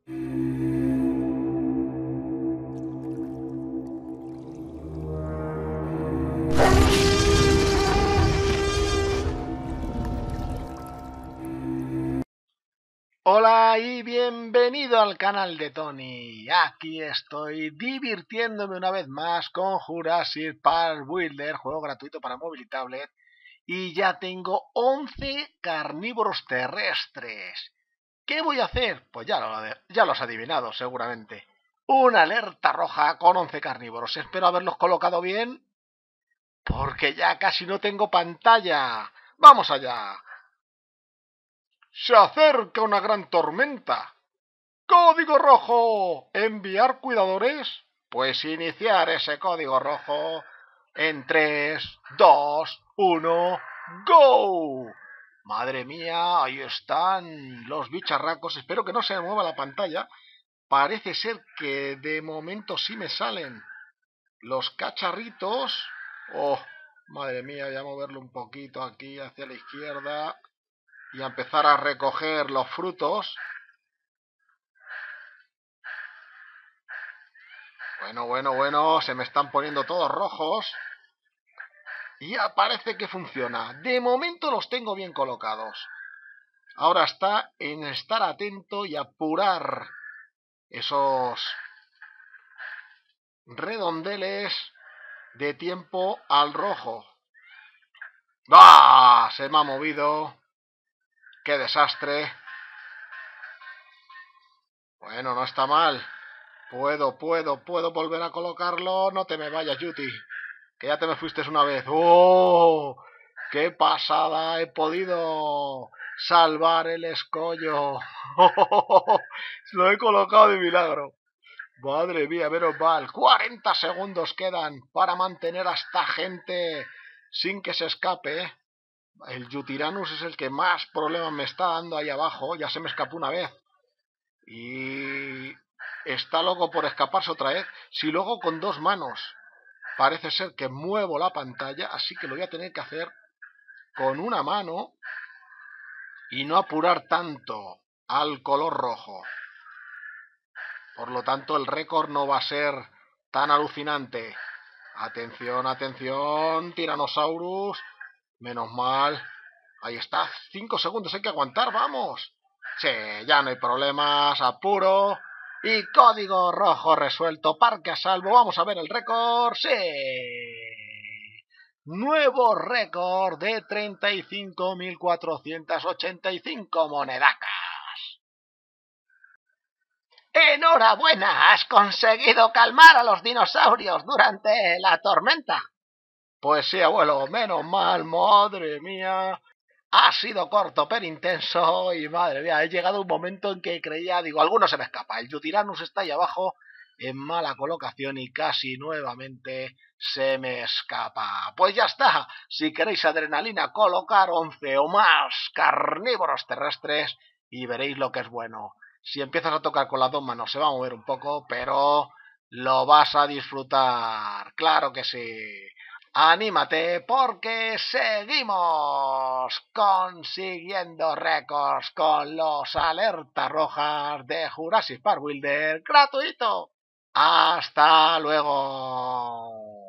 Hola y bienvenido al canal de Tony. Aquí estoy divirtiéndome una vez más con Jurassic Park Builder, juego gratuito para móvil y tablet. Y ya tengo 11 carnívoros terrestres. ¿Qué voy a hacer? Pues ya lo has adivinado seguramente. Una alerta roja con 11 carnívoros. Espero haberlos colocado bien, porque ya casi no tengo pantalla. ¡Vamos allá! Se acerca una gran tormenta. ¡Código rojo! ¿Enviar cuidadores? Pues iniciar ese código rojo en 3, 2, 1, ¡go! Madre mía, ahí están los bicharracos. Espero que no se me mueva la pantalla. Parece ser que de momento sí me salen los cacharritos. Oh, madre mía, voy a moverlo un poquito aquí hacia la izquierda y a empezar a recoger los frutos. Bueno, se me están poniendo todos rojos. Y ya parece que funciona. De momento los tengo bien colocados. Ahora está en estar atento y apurar esos redondeles de tiempo al rojo. ¡Ah! Se me ha movido. ¡Qué desastre! Bueno, no está mal. Puedo volver a colocarlo. No te me vayas, Yuti, que ya te me fuiste una vez. ¡Oh! ¡Qué pasada! He podido salvar el escollo. Lo he colocado de milagro. Madre mía, menos mal. 40 segundos quedan para mantener a esta gente sin que se escape. El Yutiranus es el que más problemas me está dando ahí abajo. Ya se me escapó una vez. Y está loco por escaparse otra vez. Si luego con dos manos parece ser que muevo la pantalla, así que lo voy a tener que hacer con una mano y no apurar tanto al color rojo. Por lo tanto, el récord no va a ser tan alucinante. Atención, atención, Tyrannosaurus. Menos mal. Ahí está, 5 segundos, hay que aguantar, vamos. Sí, ya no hay problemas, apuro. Y código rojo resuelto, parque a salvo. Vamos a ver el récord. Sí. Nuevo récord de 35.485 monedacas. ¡Enhorabuena! Has conseguido calmar a los dinosaurios durante la tormenta. Pues sí, abuelo, menos mal, madre mía. Ha sido corto pero intenso y madre mía, he llegado a un momento en que creía, digo, alguno se me escapa. El Yutiranus está ahí abajo en mala colocación y casi nuevamente se me escapa. Pues ya está. Si queréis adrenalina, colocar 11 o más carnívoros terrestres y veréis lo que es bueno. Si empiezas a tocar con las dos manos se va a mover un poco, pero lo vas a disfrutar. Claro que sí. Anímate porque seguimos consiguiendo récords con los alertas rojas de Jurassic Park Builder gratuito. ¡Hasta luego!